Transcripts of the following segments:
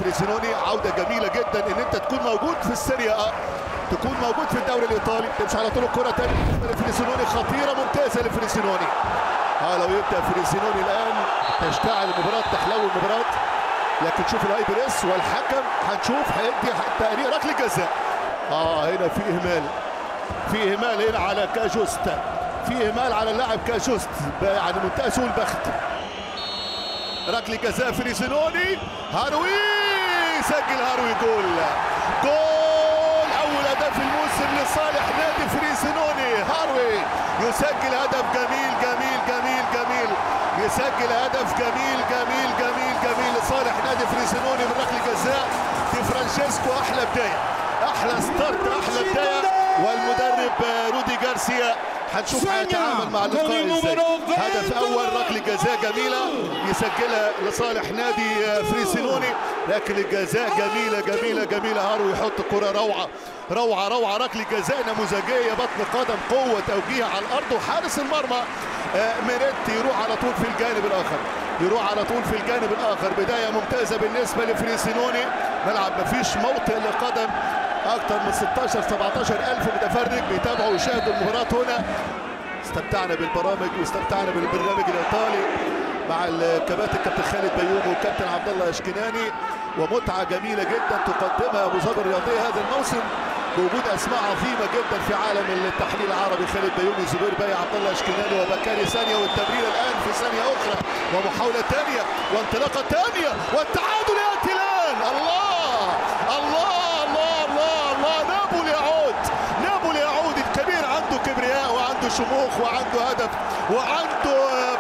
فريسينوني. عوده جميله جدا ان انت تكون موجود في السيريا A، تكون موجود في الدوري الايطالي. تمشي على طول الكره تاني لفريسينوني، خطيره ممتازه لفريسينوني. لو يبدا فريسينوني الان تشتعل المباراه، تحلو المباراه. لكن شوف الهاي بريس والحكم هنشوف هيدي تقرير ركله جزاء. هنا في اهمال، في اهمال هنا على كاجوست، في اهمال على اللاعب كاجوست، يعني منتهى سوء البخت. ركله جزاء فريسينوني. هاروي سجل، هاروي جول، جول اول هدف الموسم لصالح نادي فريسينوني. هاروي يسجل هدف جميل جميل جميل جميل، يسجل هدف جميل جميل جميل جميل لصالح نادي فريسينوني من ركله جزاء. دي فرانشيسكو احلى بدايه، احلى ستارت، احلى بدايه. والمدرب رودي جارسيا هنشوف هيتعامل مع اللقاء ازاي. هدف اول ركله جزاء جميله يسجلها لصالح نادي فريسينوني، لكن الجزاء جميله جميله جميله. هارو يحط كره روعه روعه روعه، ركله جزاء نموذجيه، بطن قدم، قوه توجيه على الارض، وحارس المرمى ميريتي يروح على طول في الجانب الاخر، يروح على طول في الجانب الاخر. بدايه ممتازه بالنسبه لفريسينوني. ملعب مفيش موطئ لقدم، اكثر من 16-17 الف متفرج بيتابعوا ويشاهدوا المباراه هنا. استمتعنا بالبرامج واستمتعنا بالبرنامج الايطالي مع الكباتن كابتن خالد بيومي والكابتن عبد الله اشكناني، ومتعه جميله جدا تقدمها ابو ظبي الرياضيه هذا الموسم بوجود اسماء عظيمه جدا في عالم التحليل العربي. خالد بيومي، زبير باي، عبد الله اشكناني، وبكاري ثانيه، والتمرير الان في ثانيه اخرى، ومحاوله ثانيه وانطلاقه ثانيه، والتعادل ياتي الان. الله الله الله الله الله، نابولي يعود، نابولي يعود. الكبير عنده كبرياء وعنده شموخ وعنده هدف وعنده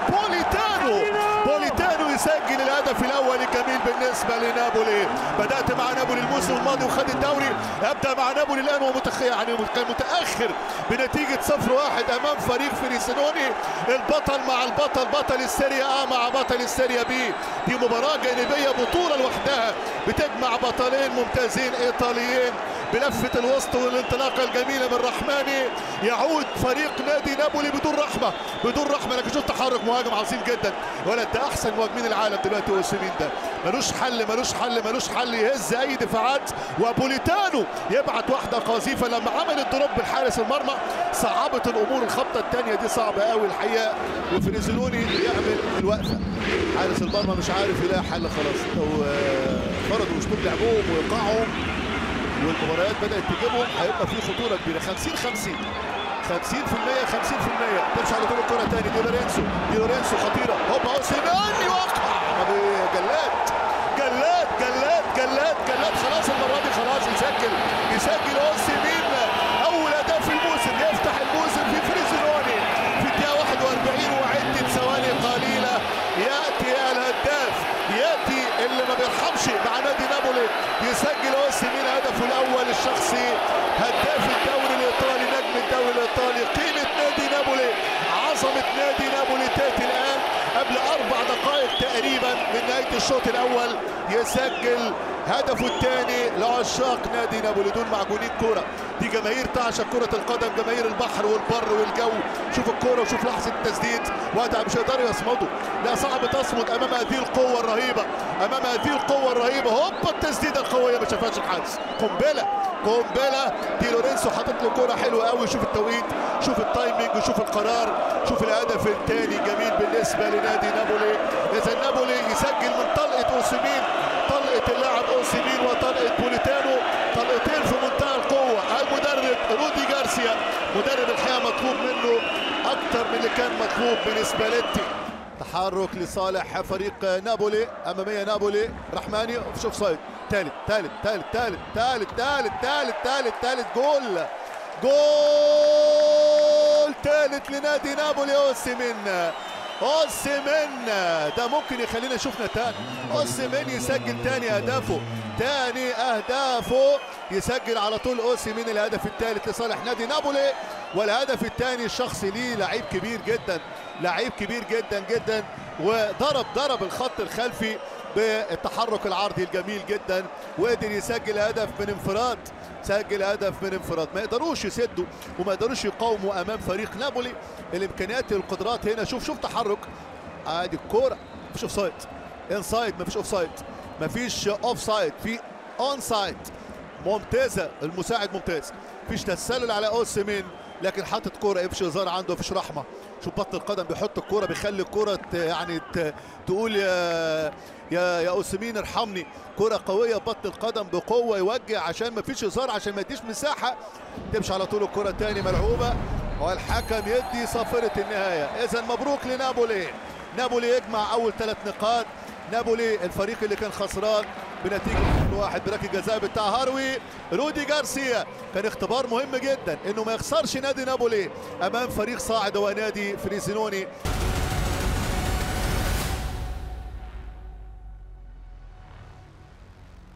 بوليتانو يسجل الهدف الاول الجميل بالنسبه لنابولي. بدات مع نابولي الموسم الماضي وخد الدوري، ابدا مع نابولي الان يعني متاخر بنتيجه 0-1 امام فريق فريسينوني. البطل مع البطل، بطل السيريا A مع بطل السيريا B. دي مباراه جانبيه، بطوله لوحدها بتجمع بطلين ممتازين ايطاليين بلفه الوسط والانطلاقه الجميله من رحماني. يعود فريق نادي نابولي بدون رحمه، بدون رحمه. لكن شوف تحرك مهاجم عظيم جدا، ولد ده احسن مهاجمين العالم دلوقتي. اوسيمين ده ملوش حل، ملوش حل، ملوش حل، يهز اي دفاعات. وبوليتانو يبعت واحده قاذفه لما عمل الدروب بالحارس المرمى، صعبت الامور. الخبطه الثانيه دي صعبه قوي الحقيقه، وفريسينوني يعمل الوقفه. حارس المرمى مش عارف يلاقي حل خلاص، لو فرضوا اسلوب لعبهم وايقاعهم والمباريات بدات تجيبهم هيبقى في خطوره كبيره. 50-50 50%. تمشي على طول الكره ثاني، دي لورينسو خطيره، هوبا اوسيمين يوقع. جلاد خلاص المره دي، خلاص يسجل اوسيمين اول هدف في الموسم، يفتح الموسم في فريسينوني في الدقيقه 41 وعده ثواني قليله. ياتي الهداف، ياتي اللي ما بيرحمش مع نادي نابولي، يسجل اوسيمين هدفه الاول الشخصي، هداف الدوري الايطالي، نجم الدوري الايطالي. قيمه نادي نابولي، عظمه نادي نابولي تاتي الان قبل 4 دقائق تقريبا من نهايه الشوط الاول. يسجل هدفه الثاني لعشاق نادي نابولي. دول معجونين كوره، دي جماهير تعشق كره القدم، جماهير البحر والبر والجو. شوف الكوره وشوف لحظه التسديد، وقتها مش هيقدروا يصمدوا، لا صعب تصمد امام هذه القوه الرهيبه، امام هذه القوه الرهيبه. هوبا التسديده القويه ما شافهاش الحارس، قنبله. دي لورينسو حاطط له كوره حلوه قوي. شوف التوقيت، شوف التايمنج، وشوف القرار، شوف الهدف الثاني جميل بالنسبه لنادي نابولي. اذا نابولي يسجل من طلقه اوسيمين، طلقه اللاعب اوسيمين وطلقه بوليتانو، طلقتين في منتهى القوه. المدرب رودي جارسيا مدرب الحقيقه مطلوب منه اكثر من اللي كان مطلوب من سباليتي. تحرك لصالح فريق نابولي، اماميه نابولي. رحماني شوف صيد، ثالث جول ثالث لنادي نابولي. اوسيمين ده ممكن يخلينا شفنا تاني. اوسيمين يسجل ثاني اهدافه، يسجل على طول اوسيمين الهدف الثالث لصالح نادي نابولي، والهدف الثاني الشخصي ليه. لعيب كبير جدا، وضرب الخط الخلفي بالتحرك العرضي الجميل جدا، وقدر يسجل هدف من انفراد. ما يقدروش يسدوا وما يقدروش يقاوموا امام فريق نابولي. الامكانيات القدرات هنا. شوف تحرك، ادي الكوره، مفيش اوفسايد، انسايد، مفيش اوفسايد. مفيش اوف سايد، في اون سايد. ممتازه، المساعد ممتاز. مفيش تسلل على اوسيمين، لكن حاطط كوره مفيش هزار عنده، مفيش رحمه. شوف بط القدم بيحط الكوره، بيخلي الكوره يعني تقول يا اوسيمين ارحمني. كوره قويه بط القدم بقوه، يوجه عشان مفيش هزار، عشان ما يديش مساحه تمشي على طول. الكوره تاني ملعوبه والحكم يدي صافره النهايه. اذا مبروك لنابولي. نابولي يجمع اول 3 نقاط. نابولي الفريق اللي كان خسران بنتيجه 1 بركله جزاء بتاع هاروي رودي جارسيا. كان اختبار مهم جدا انه ما يخسرش نادي نابولي امام فريق صاعد هو نادي فريزينوني.